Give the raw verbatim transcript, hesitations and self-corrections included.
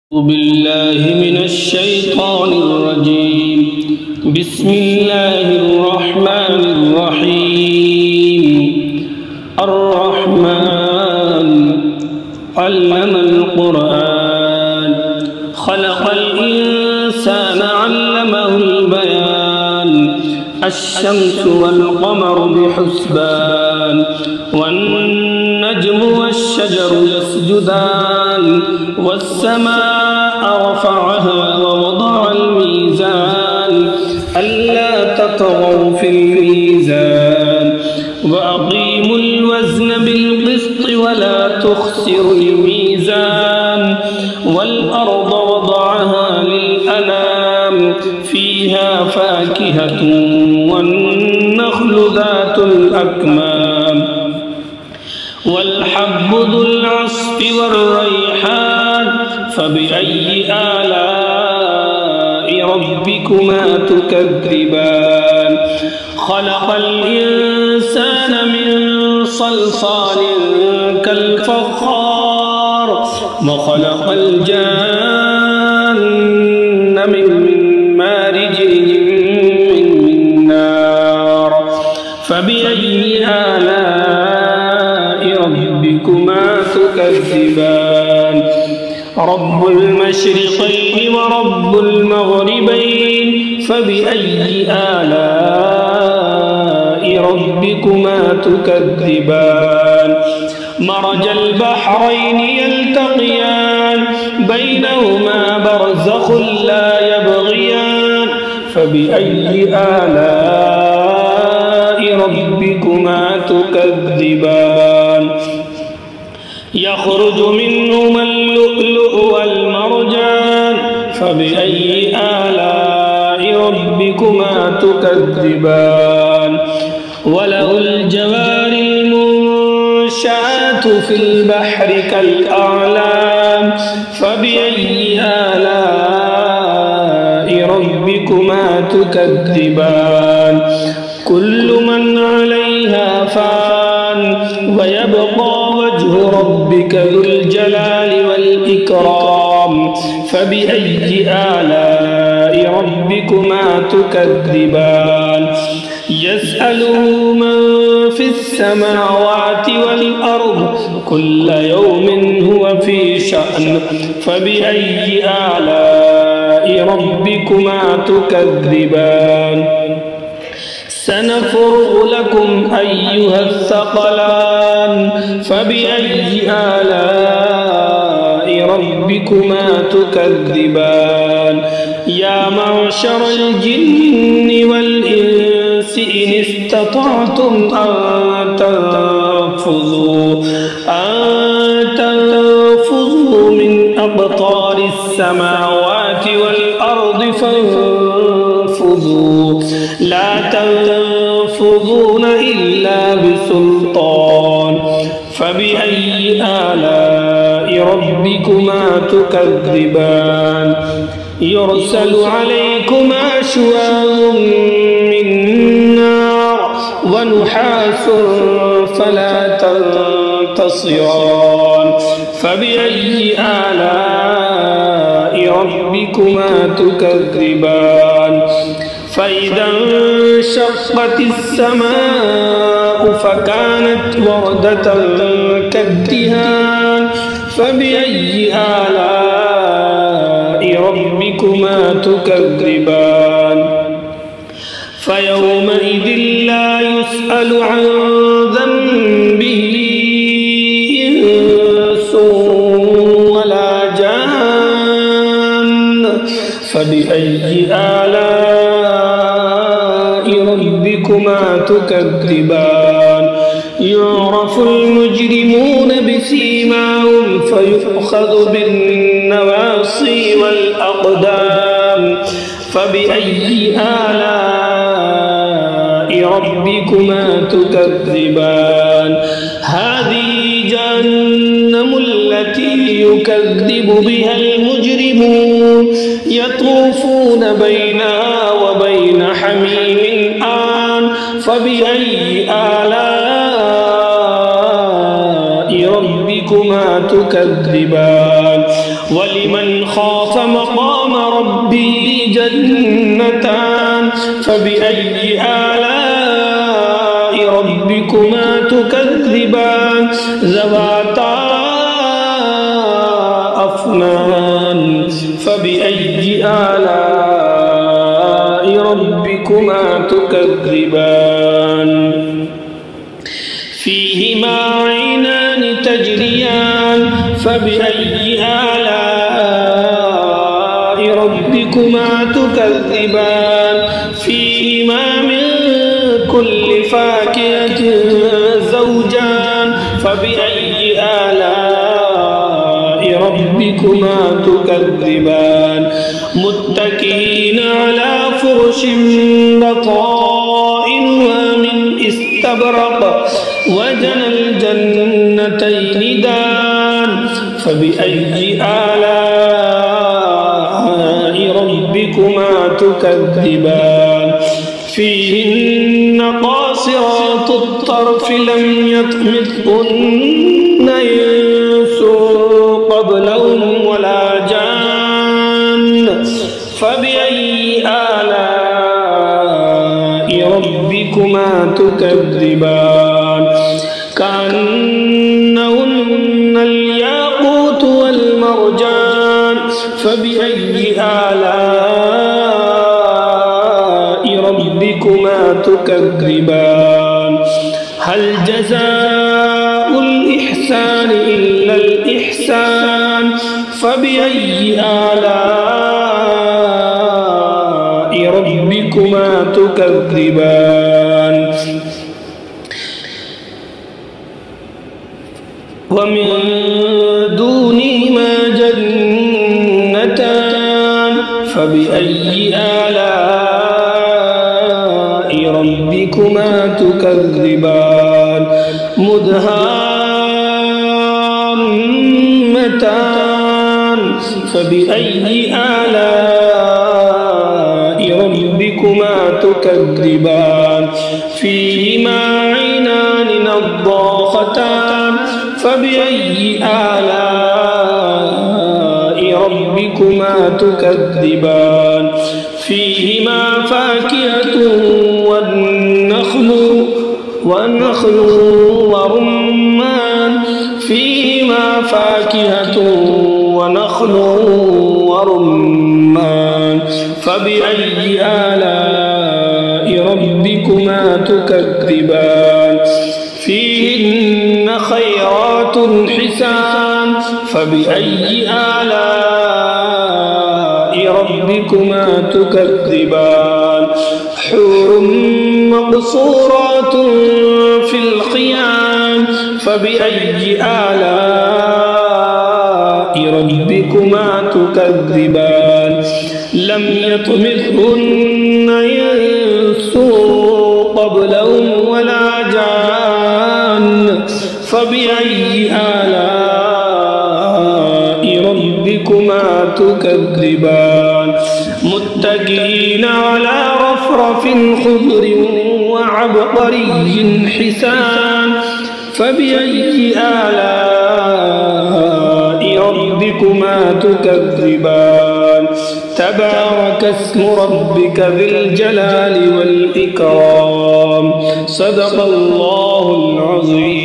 أعوذ بالله من الشيطان الرجيم. بسم الله الرحمن الرحيم. الرحمن علم القرآن خلق الإنسان علمه البيان. الشمس والقمر بحسبان والنجم والشجر يسجدان والسماء رفعها ووضع الميزان ألا تطغوا في الميزان وأقيموا الوزن بالقسط ولا تخسروا الميزان والأرض وضعها للأنام فيها فاكهة والنخل ذات الأكمام والحب ذو العصف والريحان فبأي آلاء ربكما تكذبان. خلق الإنسان من صلصال كالفخار وخلق الجان من مارج من نار فبأي آلاء ربكما تكذبان. رب المشرقين ورب المغربين فبأي آلاء ربكما تكذبان. مرج البحرين يلتقيان بينهما برزخ لا يبغيان فبأي آلاء ربكما تكذبان. يخرج منهما اللؤلؤ والمرجان فبأي آلاء ربكما تكذبان. وله الجوار المنشآت في البحر كالأعلام فبأي آلاء ربكما تكذبان. كل من عليها فان ويبقى وجه ربك ذو الجلال والإكرام فبأي آلاء ربكما تكذبان. يسأله من في السماوات والأرض كل يوم هو في شأن فبأي آلاء ربكما تكذبان. سنفرغ لكم أيها الثقلان فبأي آلاء ربكما تكذبان. يا معشر الجن والإنس إن استطعتم أن تنفذوا أن تنفذوا من أقطار السماوات والأرض فانفذوا لا تنفذون إلا بسلطان فبأي آلاء ربكما تكذبان. يرسل عليكما شواظ من نار ونحاس فلا تنتصران فبأي آلاء ربكما تكذبان. فإذا انشقت السماء فكانت وردة كالدهان فبأي آلاء ربكما تكذبان. فيومئذ لا يسأل عن ذنبه إنس ولا جان فبأي آلاء ربكما تكذبان. يعرف المجرمون بسيماهم فيؤخذ بالنواصي والأقدام فبأي آلاء ربكما تكذبان. هذه جهنم التي يكذب بها المجرمون يطوفون بينها وبين حميم آن فبأي آلاء ربكما تكذبان ولمن خاف مقام ربه جنتان فبأي آلاء ربكما تكذبان ذواتا أفنان فبأي آلاء ربكما تكذبان فيهما عينان تجريان فبأي آلاء ربكما تكذبان فيهما من كل فاكهة زوجان فبأي آلاء ربكما تكذبان متكئين على فرش بطائنها من استبرق وجنى الجنتين دان فبأي آلاء ربكما تكذبان فيهن قاصرات الطرف لم يطمثهن إنس قبلهم ولا جان فبأي آلاء ربكما تكذبان كأنهن الياقوت والمرجان فبأي آلاء ربكما تكذبان هل جزاء الإحسان إلا الإحسان فبأي آلاء ربكما تكذبان ومن دونهما جنتان فبأي آلاء ربكما تكذبان مدهامتان فبأي آلاء ربكما تكذبان فيهما عينان نضاختان فبأي آلاء ربكما تكذبان فيهما فاكهة والنخل والنخل ورمان فيهما فاكهة ونخل ورمان فبأي آلاء ربكما تكذبان فيهن خيرات حسان فبأي آلاء ربكما تكذبان حور مقصورات في الخيام فبأي آلاء ربكما تكذبان لم يطمثهن إنس قبلهم ولا جان فبأي آلاء ربكما تكذبان متكئين على رفرف خضر وعبقري حسان فبأي آلاء ربكما تكذبان تبارك اسم ربك ذي الجلال والإكرام صدق الله العظيم.